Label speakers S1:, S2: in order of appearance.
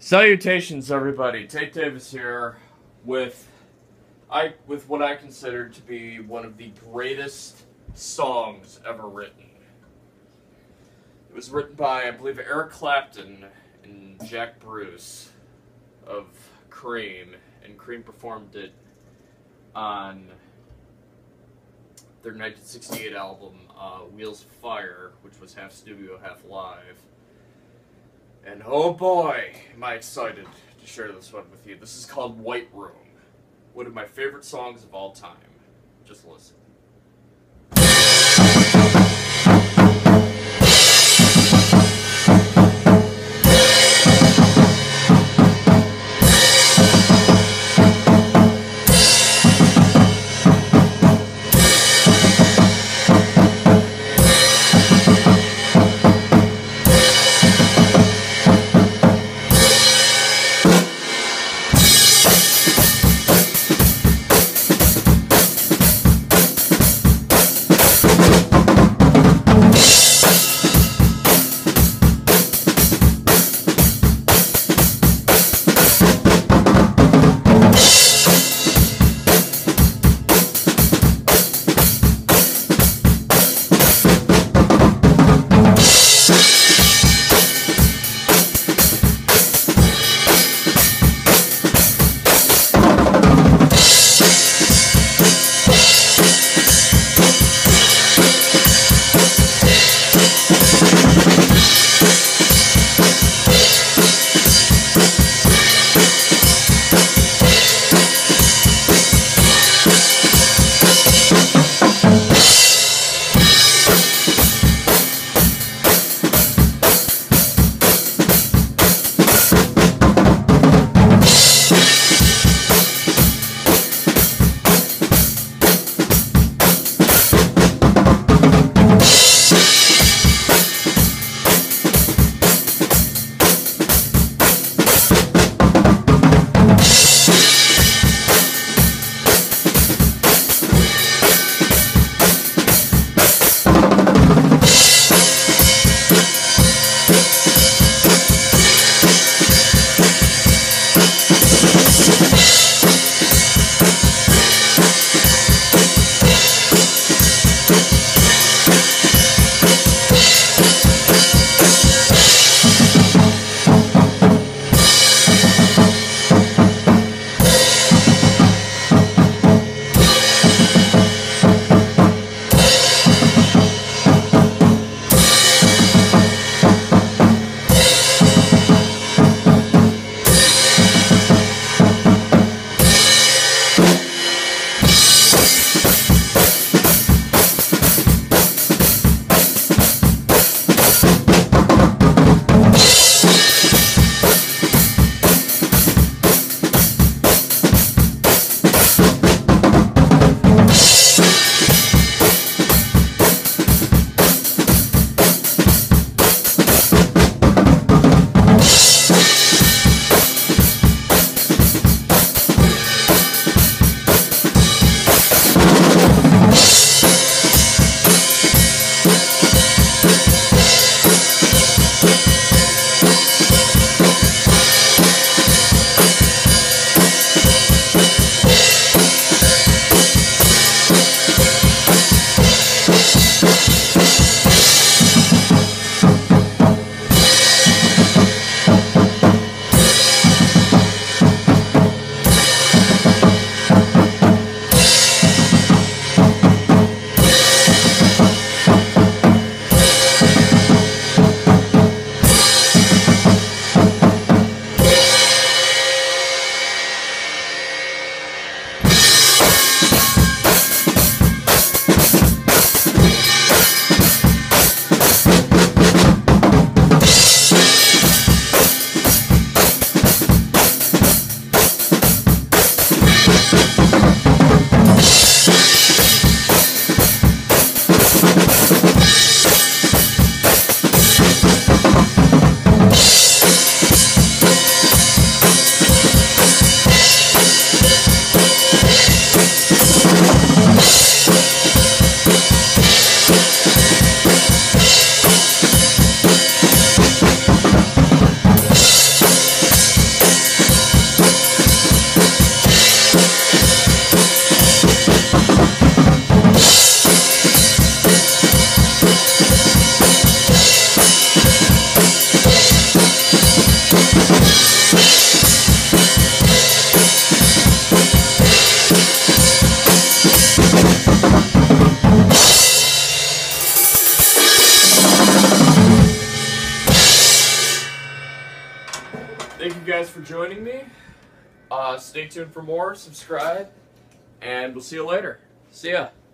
S1: Salutations, everybody. Tate Davis here with what I consider to be one of the greatest songs ever written. It was written by, I believe, Eric Clapton and Jack Bruce of Cream, and Cream performed it on their 1968 album, Wheels of Fire, which was half studio, half live. And oh boy, am I excited to share this one with you. This is called White Room, one of my favorite songs of all time. Just listen. Thank you guys for joining me. Stay tuned for more, subscribe, and we'll see you later. See ya.